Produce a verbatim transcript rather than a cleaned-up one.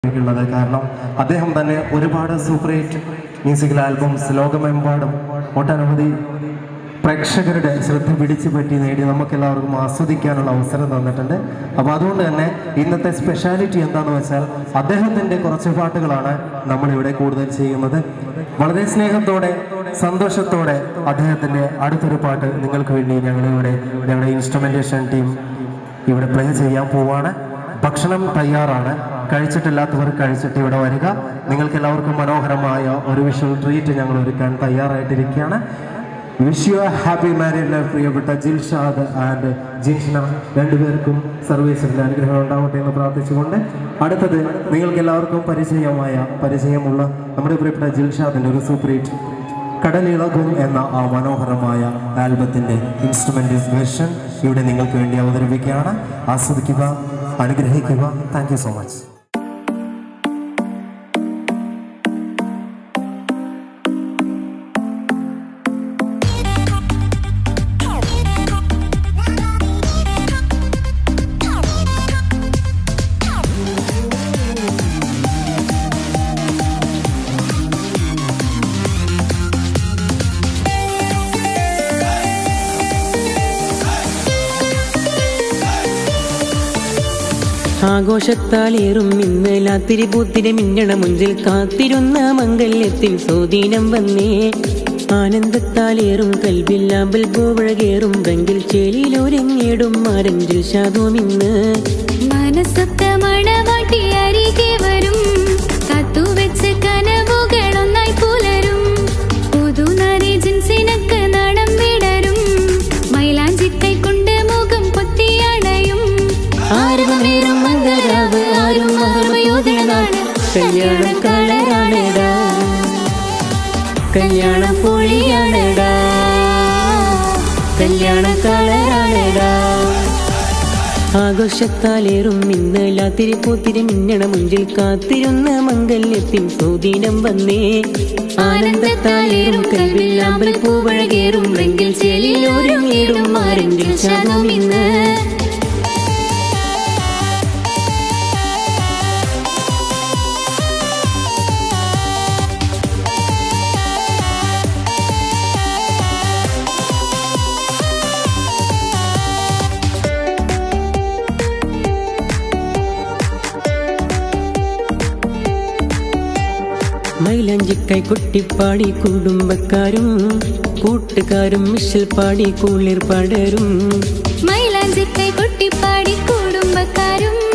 ുള്ളത് കാരണം അദ്ദേഹം തന്നെ ഒരുപാട് സൂപ്പർ ഹിറ്റ് മ്യൂസിക്കൽ ആൽബംസ് ലോകമെമ്പാടും ഒട്ടനവധി പ്രേക്ഷകരുടെ ശ്രദ്ധ പിടിച്ചു പറ്റി നേടി നമുക്കെല്ലാവർക്കും ആസ്വദിക്കാനുള്ള അവസരം തന്നിട്ടുണ്ട്. അപ്പോൾ അതുകൊണ്ട് തന്നെ ഇന്നത്തെ സ്പെഷ്യാലിറ്റി എന്താണെന്ന് വെച്ചാൽ അദ്ദേഹത്തിൻ്റെ കുറച്ച് പാട്ടുകളാണ് നമ്മളിവിടെ കൂടുതൽ ചെയ്യുന്നത്. വളരെ സ്നേഹത്തോടെ സന്തോഷത്തോടെ അദ്ദേഹത്തിൻ്റെ അടുത്തൊരു പാട്ട് നിങ്ങൾക്ക് വേണ്ടി ഞങ്ങളിവിടെ ഞങ്ങളുടെ ഇൻസ്ട്രുമെൻറ്റേഷൻ ടീം ഇവിടെ പ്ലേ ചെയ്യാൻ പോവാണ്. ഭക്ഷണം തയ്യാറാണ്. കഴിച്ചിട്ടില്ലാത്തവർ കഴിച്ചിട്ട് ഇവിടെ വരിക. നിങ്ങൾക്ക് എല്ലാവർക്കും മനോഹരമായ ഒരു വിഷ്വൽ ട്രീറ്റ് ഞങ്ങൾ ഒരുക്കാൻ തയ്യാറായിട്ടിരിക്കുകയാണ്. Wish you happy married life. പ്രിയപ്പെട്ട ജിൽഷാദ് ആൻഡ് ജിൻഷന രണ്ടുപേർക്കും സർവീസിൻ്റെ അനുഗ്രഹം ഉണ്ടാവട്ടെ എന്ന് പ്രാർത്ഥിച്ചുകൊണ്ട് അടുത്തത് നിങ്ങൾക്ക് എല്ലാവർക്കും പരിചയമായ പരിചയമുള്ള നമ്മുടെ പ്രിയപ്പെട്ട ജിൽഷാദിൻ്റെ ഒരു സൂപ്പർ ഹിറ്റ് കടലിളകും എന്ന ആ മനോഹരമായ ആൽബത്തിൻ്റെ ഇൻസ്ട്രുമെൻ്റ് വേർഷൻ ഇവിടെ നിങ്ങൾക്ക് വേണ്ടി അവതരിപ്പിക്കുകയാണ്. ആസ്വദിക്കുക, അനുഗ്രഹിക്കുക. Thank you so much. ആഘോഷത്താലേറും ഇന്ന് രാത്രി പൂത്തിരി മിന്നണ മുഞ്ചിൽ കാത്തിരുന്ന മംഗല്യത്തിൽ സ്വാധീനം വന്നേ. ആനന്ദത്താലേറും കൽവില്ലാമ്പൽ പൂവഴകേറും റെങ്കിൽ ചേലിയിലൊരുങ്ങിടും മാരഞ്ചിൽ ശാദവും ഇന്ന് മനസ്സൊത്ത മണവാട്ടി അരികെ വരും. കാത്തുവെച്ച കനവുകളൊന്നായി പുലരും. പുതുനാരി ജിൻസിനക്ക് നാണം വിടരും. മൈലാഞ്ചിക്കൈ കൊണ്ട് മുഖം പൊത്തിയണയും. ആരവമേറും മംഗളരാവ് ആരും മഹർമയോധനാണ്. കല്യാണം കളറാണെടാ, കല്യാണം പൊളിയാണെടാ, കല്യാണം കളറാണെടാ. ആഘോഷത്താലേറും ഇന്ന് രാത്രി പൂത്തിരി മിന്നണ മുഞ്ചിൽ കാത്തിരുന്ന മംഗല്യത്തിൻ സ്വാധീനം വന്നേ. ആനന്ദത്താലേറും കൽവില്ലാമ്പൽ പൂവഴകേറും റെങ്കിൽ ചേലിയിലൊരുങ്ങിടും മാരഞ്ചിൽ ശാദവും ഇന്ന് മൈലാഞ്ചിക്കൈ കൊട്ടിപ്പാടി കുടുംബക്കാരും കൂട്ടുകാരും മിഷൽ പാടി കുളിർ പടരും. മൈലാഞ്ചിക്കൈ കൊട്ടിപ്പാടി കുടുംബക്കാരും